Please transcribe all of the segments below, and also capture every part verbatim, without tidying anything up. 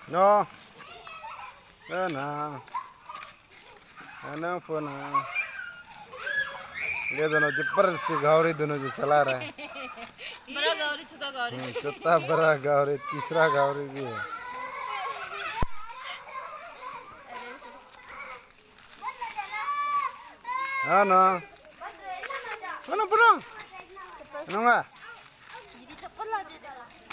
No. No, no. No, no. ये दोनों जबरदस्ती गावरी दोनों जो चला रहा है। बड़ा गावरी छोटा गावरी। छोटा बड़ा गावरी तीसरा गावरी भी है। हाँ ना। mana burung? Nunggu. Jadi cepat lah dia.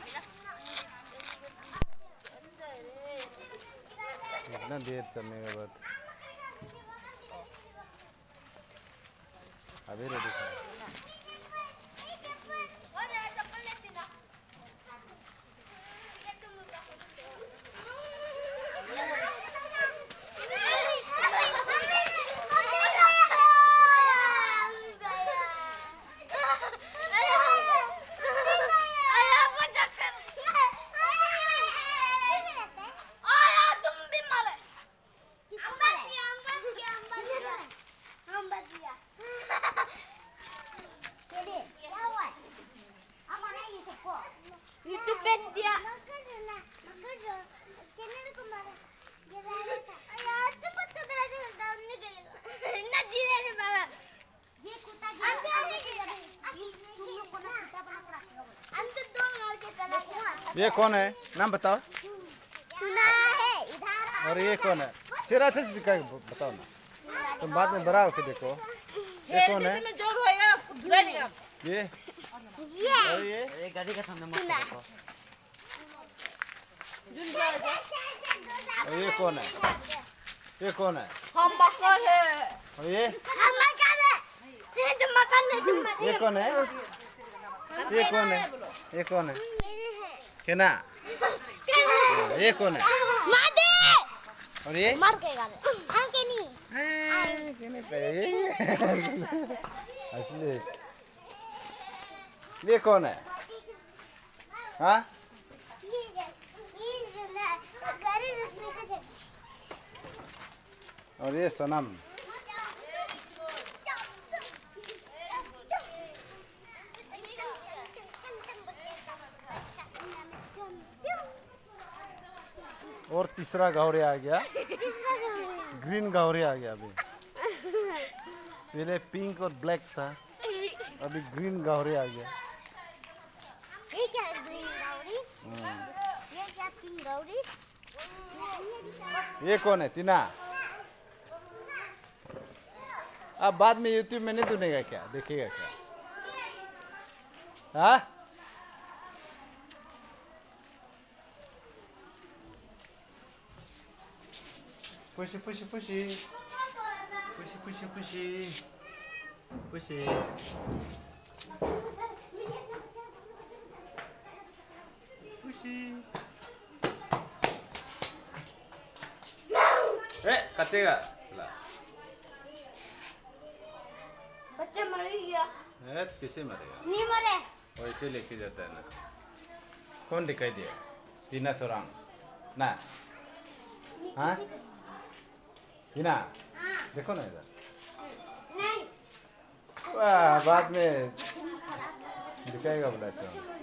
कितना देर चलने के बाद अभी रेडी था। YouTube बेच दिया। ये कौन है? नाम बताओ। सुना है इधर। और ये कौन है? चेहरा से दिखा बताओ ना। तुम बाद में बड़ा होके देखो। ये कौन है? ये ये और ये ये गाड़ी का सामने मत रखो। और ये कौन है? ये कौन है? हम मकर है। और ये हम मकान है। ये तो मकान है तुम मत। ये कौन है? ये कौन है? ये कौन है? केना? ये कौन है? मार दे। और ये मार के गाले। हम के नहीं। केने पे असली ये कौन है? हाँ? ये ये जो ना गाड़ी रखने का जगह। और ये सनम। और तीसरा गौरी आ गया। ग्रीन गौरी आ गया अभी। पहले पिंक और ब्लैक था, अभी ग्रीन गौरी आ गया। ये क्या है ग्रीन गौरी? ये क्या पिंक गौरी? ये कौन है? टीना। अब बाद में यूट्यूब में नहीं सुनेगा क्या? देखेगा क्या? हाँ? Pushy, pushy, pushy. Pushy, pushy, pushy. Pushy. Pushy. Eh, kateगा चला। बच्चा मर गया। eh कैसे मरेगा? नहीं मरे। वैसे लेके जाता है ना। कौन दिखाई दिया? टीना सोरांग ना? हाँ? टीना देखो ना इधर। नहीं। वाह बाद में दिखाएगा बोला तो।